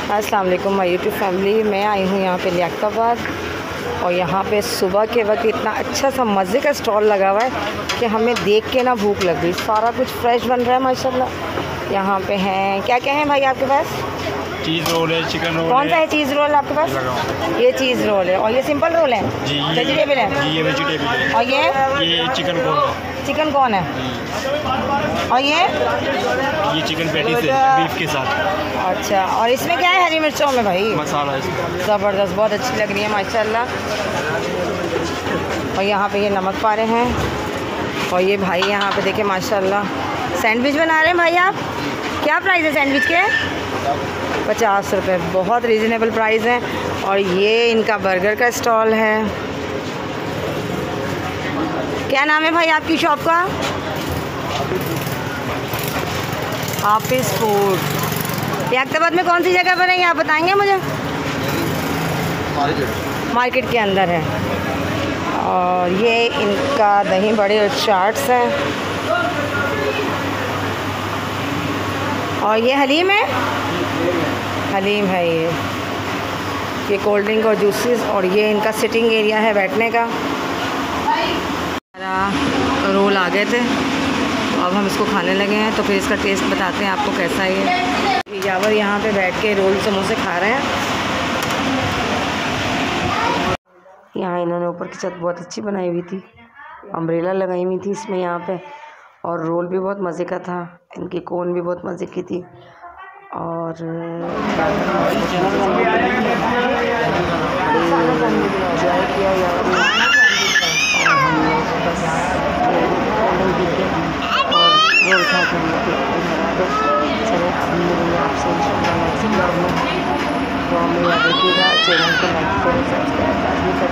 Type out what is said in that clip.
अस्सलाम वालेकुम my YouTube family. मैं आई हूँ यहाँ पे लियाकताबाद और यहाँ पे सुबह के वक्त इतना अच्छा सा मज़े का स्टॉल लगा हुआ है कि हमें देख के ना भूख लग गई। सारा कुछ फ्रेश बन रहा है माशाल्लाह। यहाँ पे हैं क्या क्या है भाई आपके पास? चीज़ रोल है, चिकन रोल कौन सा है चीज़ रोल आपके पास? ये चीज़ रोल है और ये सिंपल रोल है जी, वेजिटेबल है जी, ये वेजिटेबल है। और ये चिकन कॉर्न है। चिकन कौन है और ये चिकन पैटीज है बीफ के साथ। अच्छा, और इसमें क्या है? हरी मिर्चों में भाई मसाला है ज़बरदस्त, बहुत अच्छी लग रही है माशाल्लाह। और यहाँ पे ये नमक पारे हैं और ये भाई यहाँ पे देखे माशाल्लाह सैंडविच बना रहे हैं। भाई आप क्या प्राइस है सैंडविच के? 50 रुपये, बहुत रीज़नेबल प्राइस है। और ये इनका बर्गर का स्टॉल है। क्या नाम है भाई आपकी शॉप का? हाफिज़ फूड। लियाकताबाद में कौन सी जगह पर है ये आप बताएंगे मुझे? मार्केट के अंदर है। और ये इनका दही बड़े और चाट्स हैं। और ये हलीम है, हलीम है ये कोल्ड ड्रिंक और जूसेस। और ये इनका सिटिंग एरिया है बैठने का। रोल आ गए थे, अब हम इसको खाने लगे हैं तो फिर इसका टेस्ट बताते हैं आपको कैसा है। ये यावर यहाँ पे बैठ के रोल समोसे खा रहे हैं। यहाँ इन्होंने ऊपर की छत बहुत अच्छी बनाई हुई थी, अम्ब्रेला लगाई हुई थी इसमें यहाँ पे। और रोल भी बहुत मज़े का था, इनकी कोन भी बहुत मज़े की थी। और एंजॉय किया यार। रोल खा के चले अब मिलेंगे आपसे इंशाल्लाह नेक्स्ट ब्लॉग में। तो हमें याद रखिएगा, चैनल को लाइक करें, सब्सक्राइब भी करें।